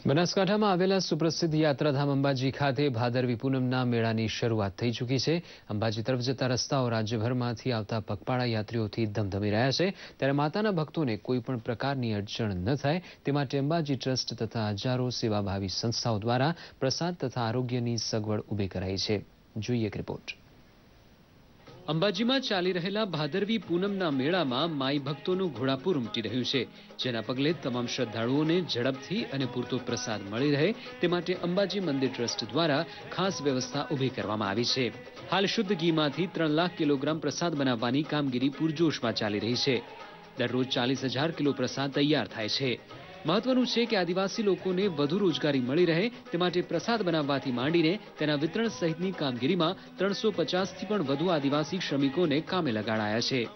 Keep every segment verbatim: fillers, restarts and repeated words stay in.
બનાસકાંઠામાં આવેલા સુપ્રસિદ્ધ યાત્રાધામ અંબાજી ખાતે ભાદરવી પૂનમના મેળાની શરૂઆત થઈ ચૂકી છે। અંબાજી તરફ જતા રસ્તાઓ રાજ્યભરમાંથી આવતા પગપાળા યાત્રીઓથી ધમધમી રહ્યા છે, ત્યારે માતાના ભક્તોને કોઈ પણ પ્રકારની અડચણ ન થાય તે માટે અંબાજી ટ્રસ્ટ તથા હજારો સેવાભાવી સંસ્થાઓ દ્વારા પ્રસાદ તથા આરોગ્યની સગવડ ઊભી કરાઈ છે। જોઈએ એક રિપોર્ટ। અંબાજીમાં ચાલી રહેલા ભાદરવી પૂનમના મેળામાં માઈ ભક્તોનું ઘોડાપૂર ઉમટી રહ્યું છે, જેના પગલે તમામ શ્રદ્ધાળુઓને ઝડપથી અને પૂરતો પ્રસાદ મળી રહે તે માટે અંબાજી મંદિર ટ્રસ્ટ દ્વારા ખાસ વ્યવસ્થા ઊભી કરવામાં આવી છે। હાલ શુદ્ધ ઘીમાંથી ત્રણ લાખ કિલોગ્રામ પ્રસાદ બનાવવાની કામગીરી પૂરજોશમાં ચાલી રહી છે। દરરોજ ચાલીસ હજાર કિલો પ્રસાદ તૈયાર થાય છે। મહત્વનું છે કે આદિવાસી લોકોને વધુ રોજગારી મળી રહે તે માટે પ્રસાદ બનાવવાથી માંડીને તેના વિતરણ સહિતની કામગીરીમાં ત્રણસો પચાસથી પણ વધુ આદિવાસી શ્રમિકોને કામે લગાડાયા છે।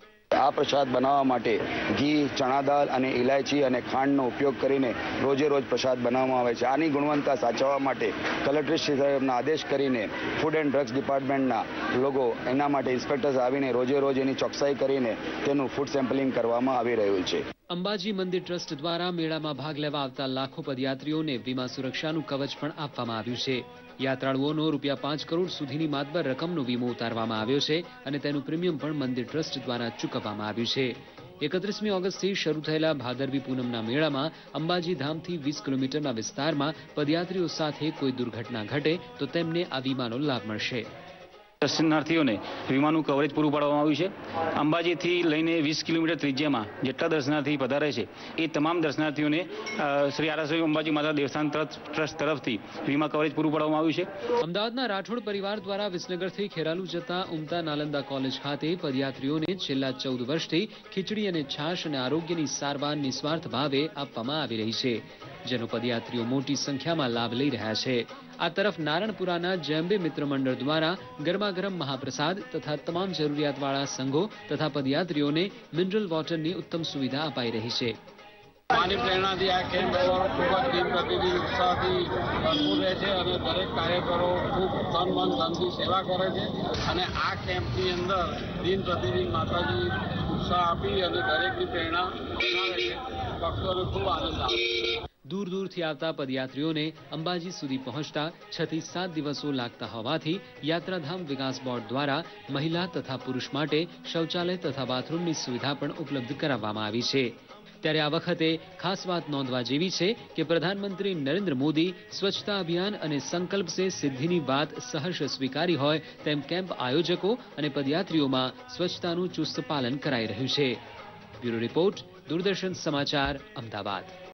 આ પ્રસાદ બનાવવા માટે ઘી, ચણા દાળ અને ઇલાયચી અને ખાંડનો ઉપયોગ કરીને રોજે રોજ પ્રસાદ બનાવવામાં આવે છે। આની ગુણવત્તા સાચવવા માટે કલેક્ટર શ્રી સાહેબના આદેશ કરીને ફૂડ એન્ડ ડ્રગ્સ ડિપાર્ટમેન્ટના લોકો એના માટે ઇન્સ્પેક્ટર્સ આવીને રોજે રોજ એની ચોકસાઈ કરીને તેનું ફૂડ સેમ્પલિંગ કરવામાં આવી રહ્યું છે। અંબાજી મંદિર ટ્રસ્ટ દ્વારા મેળામાં ભાગ લેવા આવતા લાખો પદયાત્રીઓને વીમા સુરક્ષાનું કવચ પણ આપવામાં આવ્યું છે। યાત્રાળુઓનો રૂપિયા પાંચ કરોડ સુધીની માતબર રકમનો વીમો ઉતારવામાં આવ્યો છે અને તેનું પ્રીમિયમ પણ મંદિર ટ્રસ્ટ દ્વારા ચૂકવવામાં આવ્યું છે। એકત્રીસમી ઓગસ્ટથી શરૂ થયેલા ભાદરવી પૂનમના મેળામાં અંબાજી ધામથી વીસ કિલોમીટરના વિસ્તારમાં પદયાત્રીઓ સાથે કોઈ દુર્ઘટના ઘટે તો તેમને આ વીમાનો લાભ મળશે। દર્શનાર્થીઓને વીમાનું કવરેજ પૂરું પાડવામાં આવ્યું છે। અંબાજીથી લઈને વીસ કિલોમીટર ત્રિજ્યામાં જેટલા દર્શનાર્થી પધારે છે એ તમામ દર્શનાર્થીઓને શ્રી આરાસરી અંબાજી માતા દેવસ્થાન ટ્રસ્ટ તરફથી વીમા કવરેજ પૂરું પાડવામાં આવ્યું છે। અમદાવાદના રાઠોડ પરિવાર દ્વારા વિસનગરથી ખેરાલુ જતા ઉમતા નાલંદા કોલેજ ખાતે પદયાત્રીઓને છેલ્લા ચૌદ વર્ષથી ખીચડી અને છાશ અને આરોગ્યની સારવાર નિસ્વાર્થ ભાવે આપવામાં આવી રહી છે, જેનો પદયાત્રીઓ મોટી સંખ્યામાં લાભ લઈ રહ્યા છે। આ તરફ નારણપુરાના જયંબે મિત્ર મંડળ દ્વારા ગરમા ગરમ મહાપ્રસાદ તથા તમામ જરૂરિયાતવાળા સંઘો તથા પદયાત્રીઓને મિનરલ વોટરની ઉત્તમ સુવિધા અપાઈ રહી છે। માની પ્રેરણાથી આ કેમ્પ ખૂબ જ દિન પ્રતિદિન ઉત્સાહથી ભરપૂર રહે છે અને દરેક કાર્યકરો ખૂબ તન મન ધનથી સેવા કરે છે અને આ કેમ્પની અંદર દિન પ્રતિદિન માતાજી ઉત્સાહ આપી અને દરેકની પ્રેરણા બનાવે છે। ભક્તોને ખૂબ આનંદ આવે છે। દૂર દૂરથી આવતા પદયાત્રીઓને અંબાજી સુધી પહોંચતા છ થી સાત દિવસો લાગતા હોવાથી યાત્રાધામ વિકાસ બોર્ડ દ્વારા મહિલા તથા પુરુષ માટે શૌચાલય તથા બાથરૂમની સુવિધા પણ ઉપલબ્ધ કરાવવામાં આવી છે। ત્યારે આ વખતે ખાસ વાત નોંધવા જેવી છે કે પ્રધાનમંત્રી નરેન્દ્ર મોદી સ્વચ્છતા અભિયાન અને સંકલ્પ સે સિદ્ધિની વાત સહર્ષ સ્વીકારી હોય તેમ કેમ્પ આયોજકો અને પદયાત્રીઓમાં સ્વચ્છતાનું ચુસ્ત પાલન કરાઈ રહ્યું છે। બ્યુરો રિપોર્ટ, દૂરદર્શન સમાચાર, અમદાવાદ।